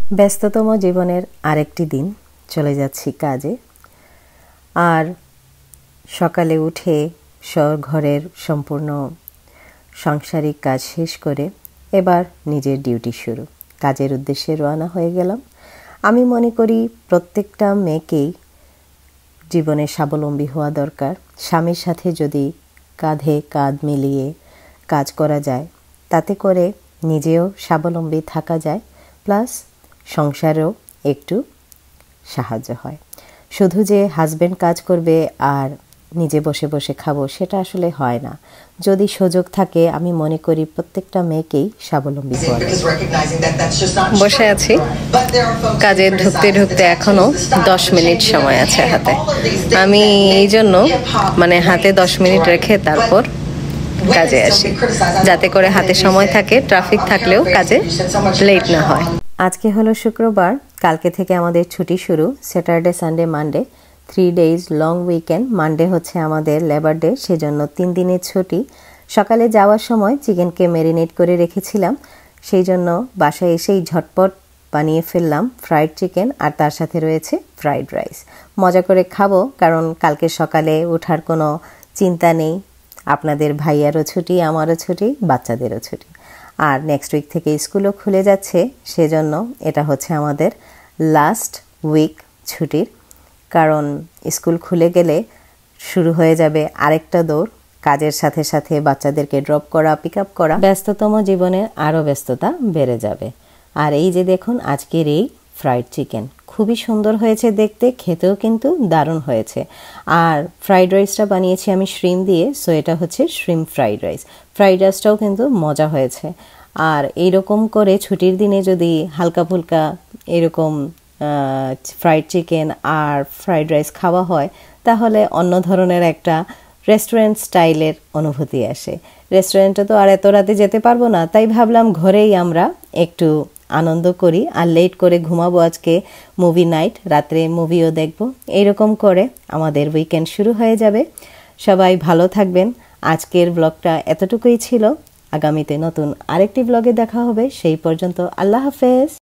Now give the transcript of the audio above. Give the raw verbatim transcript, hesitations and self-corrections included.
ব্যস্ততম জীবনের আরেকটি দিন চলে যাচ্ছি কাজে। আর সকালে উঠে ঘরের সম্পূর্ণ সাংসারিক কাজ শেষ করে এবার নিজের ডিউটি শুরু। কাজের উদ্দেশ্যে রওনা হয়ে গেলাম। আমি মনে করি প্রত্যেকটা মেয়েকেই জীবনে স্বাবলম্বী হওয়া দরকার। স্বামীর সাথে যদি কাঁধে কাঁধ মিলিয়ে কাজ করা যায়, তাতে করে নিজেও স্বাবলম্বী থাকা যায়, প্লাস সংসারেও একটু সাহায্য হয়। শুধু যে হাজব্যান্ড কাজ করবে আর নিজে বসে বসে খাবো, সেটা আসলে হয় না। যদি সুযোগ থাকে, আমি মনে করি প্রত্যেকটা মেয়েকেই স্বাবলম্বী করে। বসে আছি, কাজে ঢুকতে ঢুকতে এখনো দশ মিনিট সময় আছে হাতে। আমি এই জন্য মানে হাতে দশ মিনিট রেখে তারপর কাজে আসি, যাতে করে হাতে সময় থাকে, ট্রাফিক থাকলেও কাজে লেট না হয়। আজকে হলো শুক্রবার, কালকে থেকে আমাদের ছুটি শুরু। Saturday, Sunday, Monday, three days long weekend. Monday হচ্ছে আমাদের লেবার ডে, সেজন্য তিন দিনের ছুটি। সকালে যাওয়ার সময় চিকেনকে ম্যারিনেট করে রেখেছিলাম, সেই জন্য বাসায় এসেই ঝটপট বানিয়ে ফেললাম ফ্রাইড চিকেন, আর তার সাথে রয়েছে ফ্রাইড রাইস। মজা করে খাবো, কারণ কালকে সকালে ওঠার কোনো চিন্তা নেই। আপনাদের ভাইয়ারও ছুটি, আমারও ছুটি, বাচ্চাদেরও ছুটি। আর নেক্সট উইক থেকে স্কুলও খুলে যাচ্ছে, সেজন্য এটা হচ্ছে আমাদের লাস্ট উইক ছুটির। কারণ স্কুল খুলে গেলে শুরু হয়ে যাবে আরেকটা দৌড়, কাজের সাথে সাথে বাচ্চাদেরকে ড্রপ করা, পিক আপ করা। ব্যস্ততম জীবনে আরও ব্যস্ততা বেড়ে যাবে। আর এই যে দেখুন আজকের এই ফ্রাইড চিকেন, খুবই সুন্দর হয়েছে দেখতে, খেতেও কিন্তু দারুণ হয়েছে। আর ফ্রাইড রাইসটা বানিয়েছি আমি শ্রিম দিয়ে, সো এটা হচ্ছে শ্রিম ফ্রাইড রাইস। ফ্রাইড রাইসটাও কিন্তু মজা হয়েছে। আর এইরকম করে ছুটির দিনে যদি হালকা ফুলকা এরকম ফ্রাইড চিকেন আর ফ্রাইড রাইস খাওয়া হয়, তাহলে অন্য ধরনের একটা রেস্টুরেন্ট স্টাইলের অনুভূতি আসে। রেস্টুরেন্টে তো আর এত রাতে যেতে পারবো না, তাই ভাবলাম ঘরেই আমরা একটু আনন্দ করি। আর লেট করে ঘুমাবো আজকে, মুভি নাইট, রাত্রে মুভিও দেখবো। এইরকম করে আমাদের উইকেন্ড শুরু হয়ে যাবে। সবাই ভালো থাকবেন। আজকের ব্লগটা এতটুকুই ছিল। আগামীতে নতুন আরেকটি ব্লগে দেখা হবে। সেই পর্যন্ত আল্লাহ হাফেজ।